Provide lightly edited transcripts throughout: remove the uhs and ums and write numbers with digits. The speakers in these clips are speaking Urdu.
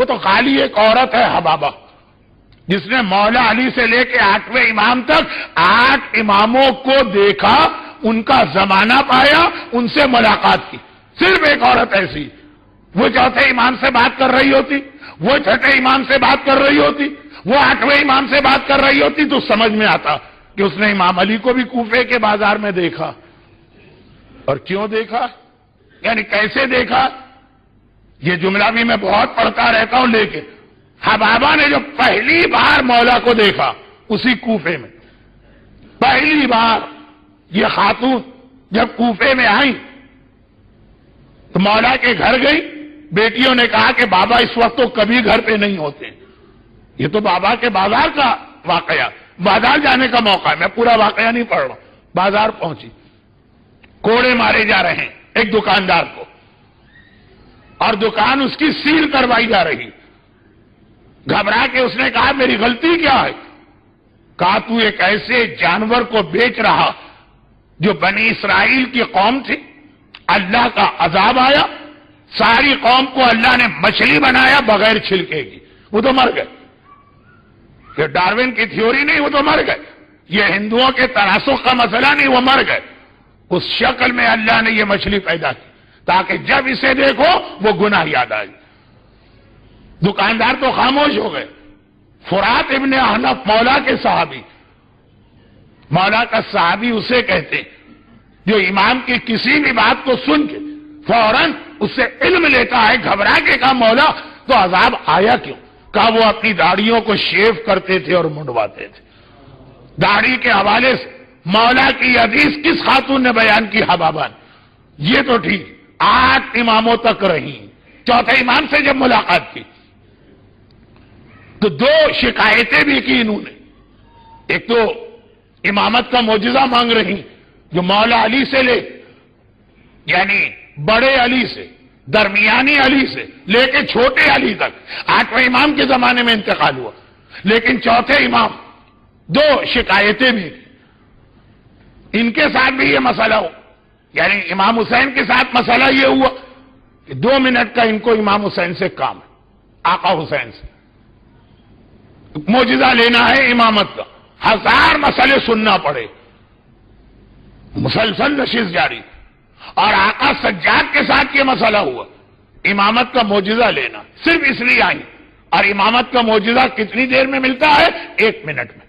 وہ تو خالی ایک عورت ہے حبابہ، جس نے مولا علی سے لے کے 8ویں امام تک 8 اماموں کو دیکھا، ان کا زمانہ پایا، ان سے ملاقات کی. صرف ایک عورت ایسی. وہ 4تھے امام سے بات کر رہی ہوتی، وہ 6ٹھے امام سے بات کر رہی ہوتی، وہ 8ویں امام سے بات کر رہی ہوتی، تو سمجھ میں آتا کہ اس نے امام علی کو بھی کوفے کے بازار میں دیکھا. اور کیوں دیکھا، یعنی کیسے دیکھا، یہ جملہ بھی میں بہت پڑھتا رہتا ہوں. لیکن حبابہ نے جو پہلی بار مولا کو دیکھا اسی کوفے میں، پہلی بار یہ خاتون جب کوفے میں آئی تو مولا کے گھر گئی. بیٹیوں نے کہا کہ بابا اس وقت تو کبھی گھر پہ نہیں ہوتے. یہ تو بابا کے بازار کا واقعہ، بازار جانے کا موقع ہے، میں پورا واقعہ نہیں پڑھ رہا. بازار پہنچی، کوڑے مارے جا رہے ہیں ایک دکاندار کو، اور دکان اس کی سیل کروائی جا رہی. گھبرا کے اس نے کہا میری غلطی کیا ہے؟ کہا تو ایک ایسے جانور کو بیچ رہا جو بنی اسرائیل کی قوم تھی، اللہ کا عذاب آیا، ساری قوم کو اللہ نے مچھلی بنایا بغیر چھلکے کی، وہ تو مر گئے. یہ ڈارون کی تھیوری نہیں، وہ تو مر گئے. یہ ہندوؤں کے تناسخ کا مسئلہ نہیں، وہ مر گئے. اس شکل میں اللہ نے یہ مچھلی پیدا کی تاکہ جب اسے دیکھو وہ گناہ یاد آئے. دکاندار تو خاموش ہو گئے. فرات ابن احنف مولا کے صحابی، مولا کا صحابی اسے کہتے جو امام کی کسی بھی بات کو سن کے فوراً اس سے علم لیتا ہے. گھبرا کے کہا مولا تو عذاب آیا کیوں؟ کہا وہ اپنی داڑھیوں کو شیو کرتے تھے اور منڈواتے تھے. داڑھی کے حوالے سے مولا کی حدیث کس خاتون نے بیان کی؟ حبابہ نے. یہ تو ٹھیک 8 اماموں تک رہی. 4تھے امام سے جب ملاقات کی تو 2 شکایتیں بھی کی انہوں نے. ایک تو امامت کا معجزہ مانگ رہی جو مولا علی سے لے، یعنی بڑے علی سے، درمیانی علی سے لے کے چھوٹے علی تک 8ویں امام کے زمانے میں انتقال ہوا. لیکن 4تھے امام 2 شکایتیں بھی کی. ان کے ساتھ بھی یہ مسئلہ ہو، یعنی امام حسین کے ساتھ مسئلہ یہ ہوا کہ 2 منٹ کا ان کو امام حسین سے کام ہے، آقا حسین سے معجزہ لینا ہے امامت کا. 1000 مسئلے سننا پڑے، مسلسل نشست جاری. اور آقا سجاد کے ساتھ یہ مسئلہ ہوا، امامت کا معجزہ لینا. صرف اس لیے آئی. اور امامت کا معجزہ کتنی دیر میں ملتا ہے؟ 1 منٹ میں.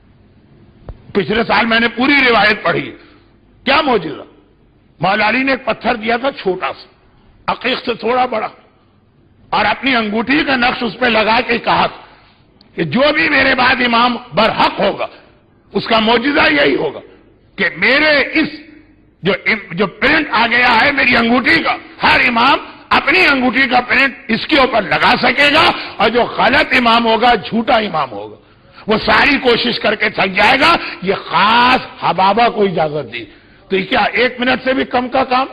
پچھلے سال میں نے پوری روایت پڑھی. کیا معجزہ؟ مولا علی نے ایک پتھر دیا تھا چھوٹا سا، عقیق سے تھوڑا بڑا، اور اپنی انگوٹھی کا نقش اس پہ لگا کے کہا کہ جو بھی میرے بعد امام برحق ہوگا اس کا معجزہ یہی ہوگا کہ میرے اس جو پرنٹ آ گیا ہے میری انگوٹھی کا، ہر امام اپنی انگوٹھی کا پرنٹ اس کے اوپر لگا سکے گا، اور جو غلط امام ہوگا، جھوٹا امام ہوگا، وہ ساری کوشش کر کے تھک جائے گا. یہ خاص حبابہ کو اجازت دی. تو یہ کیا 1 منٹ سے بھی کم کا کام؟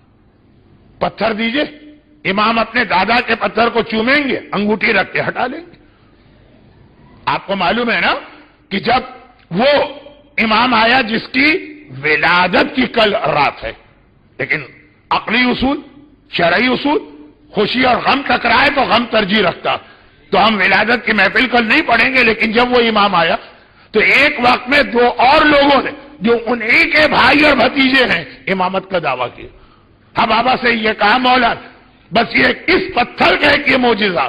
پتھر دیجئے، امام اپنے دادا کے پتھر کو چومیں گے، انگوٹھی رکھ کے ہٹا لیں گے. آپ کو معلوم ہے نا کہ جب وہ امام آیا جس کی ولادت کی کل رات ہے، لیکن عقلی اصول، شرعی اصول، خوشی اور غم ٹکرائے تو غم ترجیح رکھتا. تو ہم ولادت کی محفل کل نہیں پڑھیں گے، لیکن جب وہ امام آیا تو ایک وقت میں 2 اور لوگوں نے جو انہی کے بھائی اور بھتیجے ہیں امامت کا دعویٰ کیا. حبابہ سے یہ کہا مولا بس یہ کس پتھر کا ایک یہ معجزہ.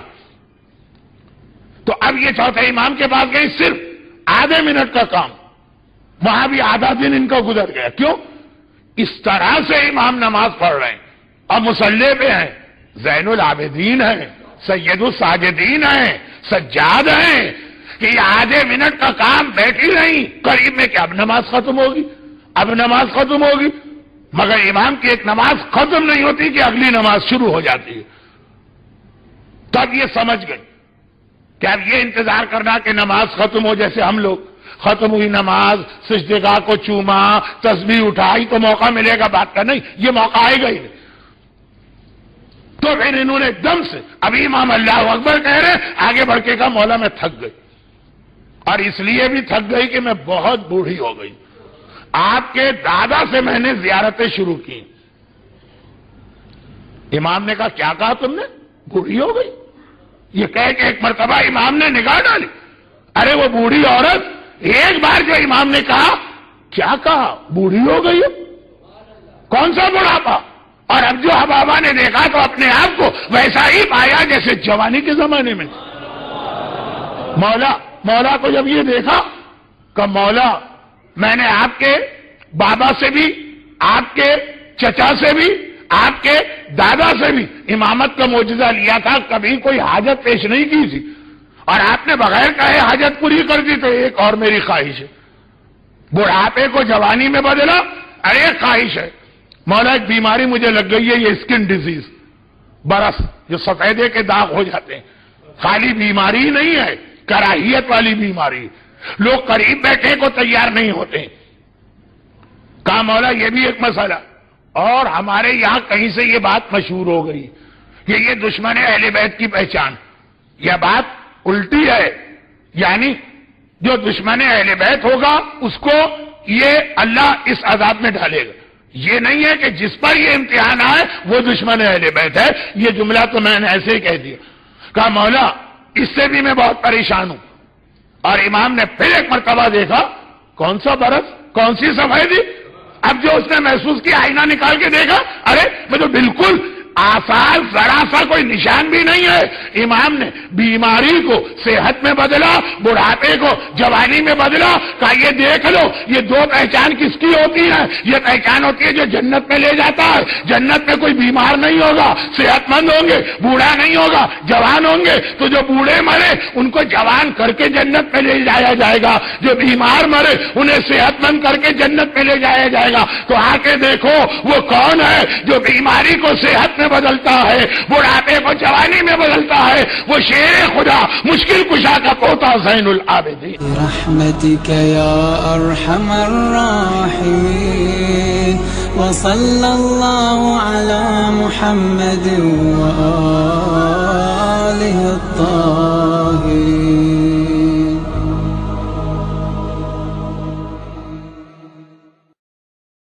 تو اب یہ 4تھے امام کے پاس گئے، صرف آدھے منٹ کا کام، وہاں بھی آدھا دن ان کا گزر گیا. کیوں؟ اس طرح سے امام نماز پڑھ رہے ہیں اور مصلی پہ ہیں، زین العابدین ہیں، سید الساجدین ہیں، سجاد ہیں، کہ یہ آدھے منٹ کا کام بیٹھی نہیں. قریب میں کہ اب نماز ختم ہوگی، اب نماز ختم ہوگی، مگر امام کی ایک نماز ختم نہیں ہوتی کہ اگلی نماز شروع ہو جاتی ہے. تب یہ سمجھ گئی کہ اب یہ انتظار کرنا کہ نماز ختم ہو، جیسے ہم لوگ ختم ہوئی نماز، سجدگاہ کو چوما، تسبیح اٹھائی تو موقع ملے گا بات کا، نہیں، یہ موقع آئے گا ہی نہیں. تو پھر انہوں نے دم سے ابھی امام اللہ اکبر کہہ رہے آگے بڑھ کے کہا مولا میں تھک گئی، اور اس لیے بھی تھک گئی کہ میں بہت بوڑھی ہو گئی. آپ کے دادا سے میں نے زیارتیں شروع کی. امام نے کہا کیا کہا تم نے؟ بوڑھی ہو گئی؟ یہ کہہ کہ ایک مرتبہ امام نے نگاہ ڈالی، ارے وہ بوڑھی عورت، ایک بار جو امام نے کہا، کیا کہا؟ بوڑھی ہو گئی ہو؟ کون سا بڑھاپا؟ اور اب جو حبابہ نے دیکھا تو اپنے آپ کو ویسا ہی پایا جیسے جوانی کے زمانے میں۔ مولا کو جب یہ دیکھا کہ مولا، میں نے آپ کے بابا سے بھی، آپ کے چچا سے بھی، آپ کے دادا سے بھی امامت کا معجزہ لیا تھا، کبھی کوئی حاجت پیش نہیں کی تھی، اور آپ نے بغیر کہے حاجت پوری کر دی، تو ایک اور میری خواہش ہے، بڑھاپے کو جوانی میں بدلا، ارے ایک خواہش ہے مولا، ایک بیماری مجھے لگ گئی ہے، یہ اسکن ڈیزیز، برس، جو سفیدے کے داغ ہو جاتے ہیں، خالی بیماری ہی نہیں ہے، کراہیت والی بیماری، لوگ قریب بیٹھے کو تیار نہیں ہوتے۔ کہا مولا یہ بھی ایک مسئلہ، اور ہمارے یہاں کہیں سے یہ بات مشہور ہو گئی کہ یہ دشمن اہل بیت کی پہچان، یہ بات الٹی ہے، یعنی جو دشمن اہل بیت ہوگا اس کو یہ اللہ اس عذاب میں ڈالے گا، یہ نہیں ہے کہ جس پر یہ امتحان آئے وہ دشمن اہل بیت ہے، یہ جملہ تو میں نے ایسے ہی کہہ دیا۔ کہا مولا اس سے بھی میں بہت پریشان ہوں، اور امام نے پھر ایک مرتبہ دیکھا، کون سا برس، کون سی سفیدی؟ اب جو اس نے محسوس کیا، آئینہ نکال کے دیکھا، ارے میں تو بالکل آثار ذرا سا کوئی نشان بھی نہیں ہے۔ امام نے بیماری کو صحت میں بدلا، بڑھاپے کو جوانی میں بدلا، کہا یہ دیکھ لو، یہ دو پہچان کس کی ہوتی ہے؟ یہ پہچان ہوتی ہے جو جنت میں لے جاتا ہے، جنت میں کوئی بیمار نہیں ہوگا، صحت مند ہوں گے، بوڑھا نہیں ہوگا، جوان ہوں گے، تو جو بوڑھے مرے ان کو جوان کر کے جنت میں لے جایا جائے گا، جو بیمار مرے انہیں صحت مند کر کے جنت میں لے جایا جائے گا۔ تو آ کے دیکھو وہ کون ہے جو بیماری کو صحت میں بدلتا ہے، بڑھاپے کو جوانی میں بدلتا ہے، وہ شیر خدا، مشکل کشا کا پوتا زین العابدین۔ برحمتک یا ارحم الراحمین، وصلی اللہ علی محمد وآلہ الطاہرین۔